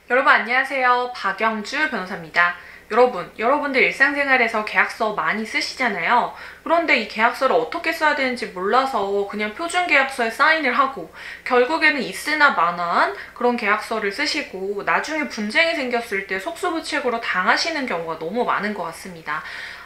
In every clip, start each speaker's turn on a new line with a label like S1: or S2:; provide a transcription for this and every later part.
S1: 여러분 안녕하세요. 박영주 변호사입니다. 여러분들 일상생활에서 계약서 많이 쓰시잖아요. 그런데 이 계약서를 어떻게 써야 되는지 몰라서 그냥 표준 계약서에 사인을 하고 결국에는 있으나 마나한 그런 계약서를 쓰시고 나중에 분쟁이 생겼을 때 속수무책으로 당하시는 경우가 너무 많은 것 같습니다.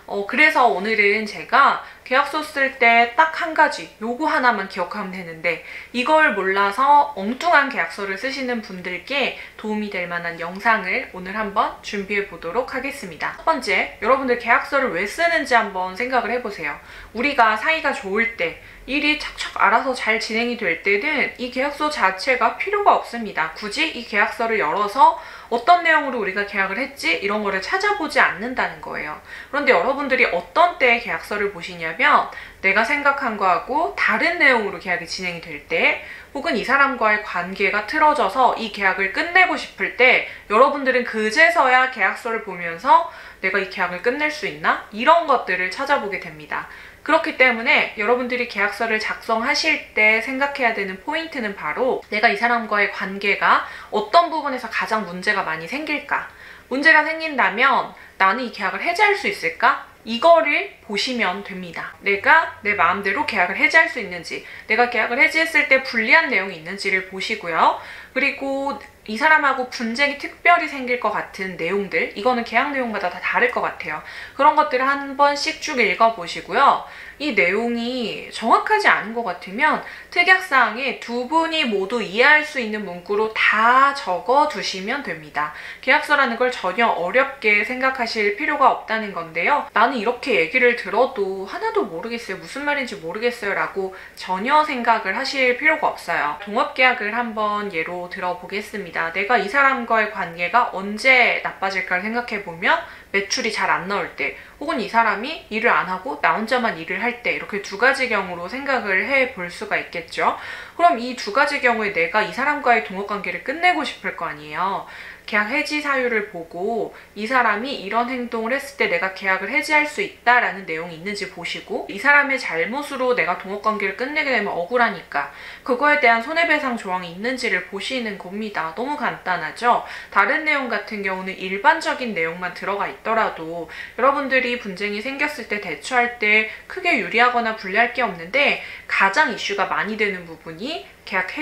S1: 그래서 오늘은 제가 계약서 쓸 때 딱 한 가지 요거 하나만 기억하면 되는데 이걸 몰라서 엉뚱한 계약서를 쓰시는 분들께 도움이 될 만한 영상을 오늘 한번 준비해 보도록 하겠습니다. 첫 번째, 여러분들 계약서를 왜 쓰는지 한번 생각을 해보세요. 우리가 사이가 좋을 때 일이 착착 알아서 잘 진행이 될 때는 이 계약서 자체가 필요가 없습니다. 굳이 이 계약서를 열어서 어떤 내용으로 우리가 계약을 했지? 이런 거를 찾아보지 않는다는 거예요. 그런데 여러분들이 어떤 때에 계약서를 보시냐면 내가 생각한 거하고 다른 내용으로 계약이 진행이 될 때, 혹은 이 사람과의 관계가 틀어져서 이 계약을 끝내고 싶을 때 여러분들은 그제서야 계약서를 보면서 내가 이 계약을 끝낼 수 있나? 이런 것들을 찾아보게 됩니다. 그렇기 때문에 여러분들이 계약서를 작성하실 때 생각해야 되는 포인트는 바로 내가 이 사람과의 관계가 어떤 부분에서 가장 문제가 많이 생길까? 문제가 생긴다면 나는 이 계약을 해지할 수 있을까? 이거를 보시면 됩니다. 내가 내 마음대로 계약을 해지할 수 있는지, 내가 계약을 해지했을 때 불리한 내용이 있는지를 보시고요. 그리고 이 사람하고 분쟁이 특별히 생길 것 같은 내용들, 이거는 계약 내용마다 다 다를 것 같아요. 그런 것들을 한 번씩 쭉 읽어보시고요. 이 내용이 정확하지 않은 것 같으면 특약사항에 두 분이 모두 이해할 수 있는 문구로 다 적어두시면 됩니다. 계약서라는 걸 전혀 어렵게 생각하실 필요가 없다는 건데요. 나는 이렇게 얘기를 들어도 하나도 모르겠어요. 무슨 말인지 모르겠어요. 라고 전혀 생각을 하실 필요가 없어요. 동업계약을 한번 예로 들어보겠습니다. 내가 이 사람과의 관계가 언제 나빠질까를 생각해보면 매출이 잘 안 나올 때, 혹은 이 사람이 일을 안 하고 나 혼자만 일을 할 때, 이렇게 두 가지 경우로 생각을 해볼 수가 있겠죠. 그럼 이 두 가지 경우에 내가 이 사람과의 동업관계를 끝내고 싶을 거 아니에요. 계약 해지 사유를 보고 이 사람이 이런 행동을 했을 때 내가 계약을 해지할 수 있다라는 내용이 있는지 보시고, 이 사람의 잘못으로 내가 동업관계를 끝내게 되면 억울하니까 그거에 대한 손해배상 조항이 있는지를 보시는 겁니다. 너무 간단하죠? 다른 내용 같은 경우는 일반적인 내용만 들어가 있더라도 여러분들이 분쟁이 생겼을 때 대처할 때 크게 유리하거나 불리할 게 없는데, 가장 이슈가 많이 되는 부분이 계약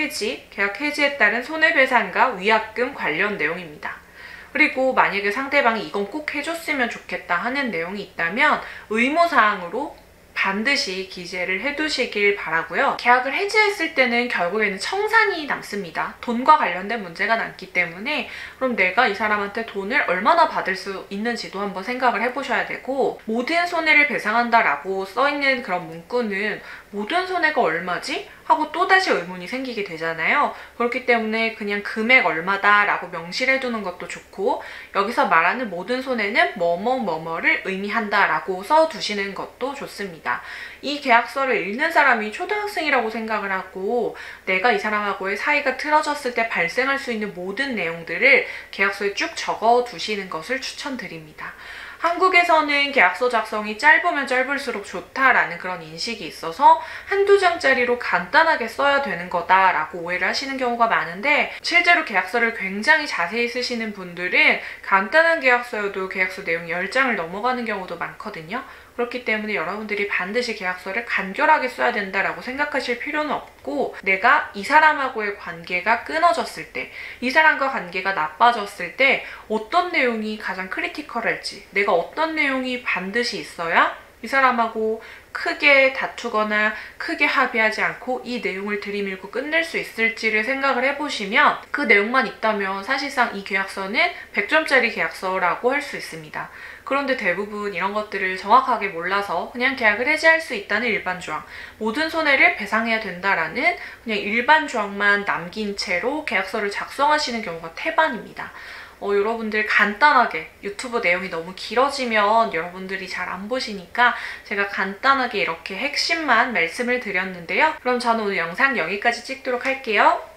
S1: 해지에 따른 손해배상과 위약금 관련 내용입니다. 그리고 만약에 상대방이 이건 꼭 해줬으면 좋겠다 하는 내용이 있다면 의무사항으로 반드시 기재를 해두시길 바라고요. 계약을 해지했을 때는 결국에는 청산이 남습니다. 돈과 관련된 문제가 남기 때문에 그럼 내가 이 사람한테 돈을 얼마나 받을 수 있는지도 한번 생각을 해보셔야 되고, 모든 손해를 배상한다라고 써있는 그런 문구는 모든 손해가 얼마지? 하고 또다시 의문이 생기게 되잖아요. 그렇기 때문에 그냥 금액 얼마다 라고 명시를 해두는 것도 좋고, 여기서 말하는 모든 손해는 뭐뭐뭐뭐를 의미한다 라고 써두시는 것도 좋습니다. 이 계약서를 읽는 사람이 초등학생이라고 생각을 하고 내가 이 사람하고의 사이가 틀어졌을 때 발생할 수 있는 모든 내용들을 계약서에 쭉 적어두시는 것을 추천드립니다. 한국에서는 계약서 작성이 짧으면 짧을수록 좋다라는 그런 인식이 있어서 한두 장짜리로 간단하게 써야 되는 거다라고 오해를 하시는 경우가 많은데, 실제로 계약서를 굉장히 자세히 쓰시는 분들은 간단한 계약서여도 계약서 내용 10장을 넘어가는 경우도 많거든요. 그렇기 때문에 여러분들이 반드시 계약서를 간결하게 써야 된다라고 생각하실 필요는 없고, 내가 이 사람하고의 관계가 끊어졌을 때, 이 사람과 관계가 나빠졌을 때 어떤 내용이 가장 크리티컬할지, 내가 어떤 내용이 반드시 있어야 이 사람하고 크게 다투거나 크게 합의하지 않고 이 내용을 들이밀고 끝낼 수 있을지를 생각을 해보시면, 그 내용만 있다면 사실상 이 계약서는 100점짜리 계약서라고 할 수 있습니다. 그런데 대부분 이런 것들을 정확하게 몰라서 그냥 계약을 해지할 수 있다는 일반 조항, 모든 손해를 배상해야 된다라는 그냥 일반 조항만 남긴 채로 계약서를 작성하시는 경우가 태반입니다. 여러분들 간단하게, 유튜브 내용이 너무 길어지면 여러분들이 잘 안 보시니까 제가 간단하게 이렇게 핵심만 말씀을 드렸는데요. 그럼 저는 오늘 영상 여기까지 찍도록 할게요.